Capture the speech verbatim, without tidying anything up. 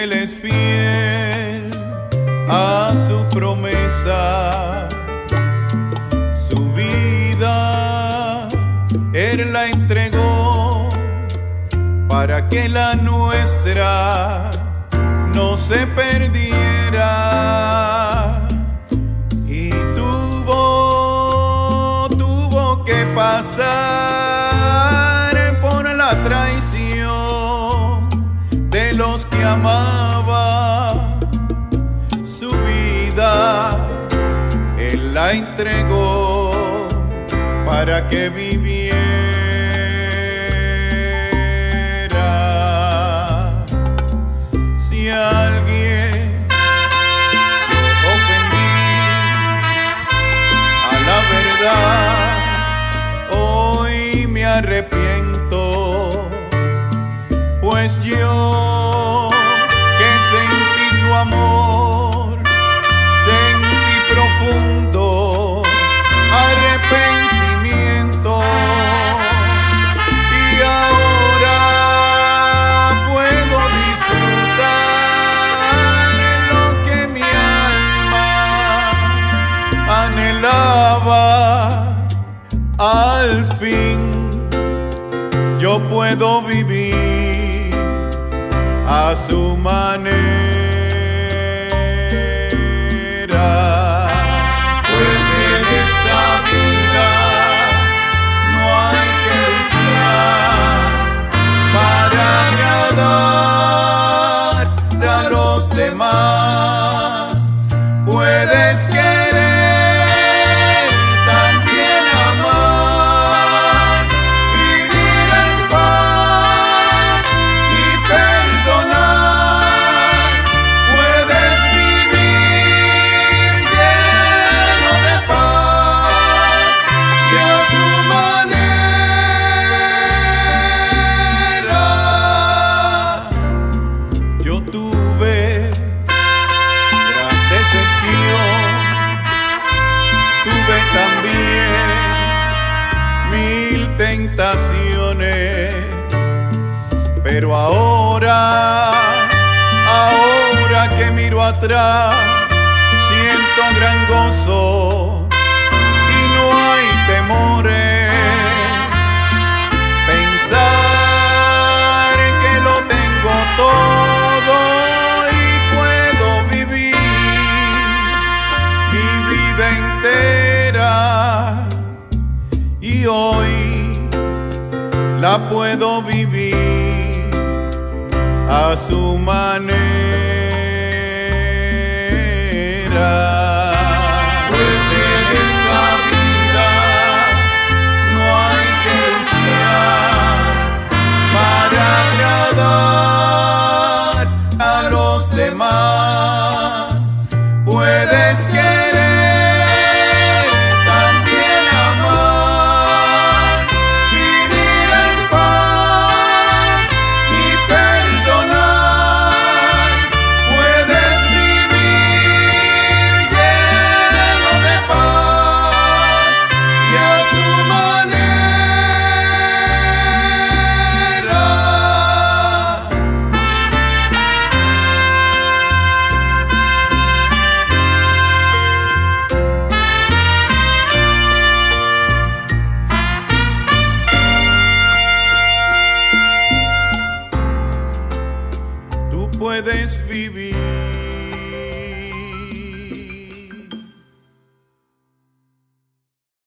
Él es fiel a su promesa. Su vida Él la entregó para que la nuestra no se perdiera. Y tuvo, tuvo que pasar por la traición de los que amaba. Su vida Él la entregó para que viviera. Si alguien ofendí a la verdad, hoy me arrepiento, pues yo que sentí su amor, sentí profundo arrepentimiento, y ahora puedo disfrutar lo que mi alma anhelaba. Al fin yo puedo vivir a su manera. Pues en esta vida no hay que luchar para agradar a los demás. Puedes querer, también amar, vivir en paz y perdonar. Puedes vivir lleno de paz y a su manera. Yo tuve gran decepción, tuve también mil tentaciones, pero ahora, ahora que miro atrás, siento gran gozo y no hay temores. Pensar que lo tengo todo y puedo vivir mi vida entera, y hoy la puedo vivir a su manera. Pues en esta vida no hay que luchar para agradar a los demás. Puedes querer, también amar, vivir en paz y perdonar. Puedes vivir lleno de paz y a su manera. Tú puedes vivir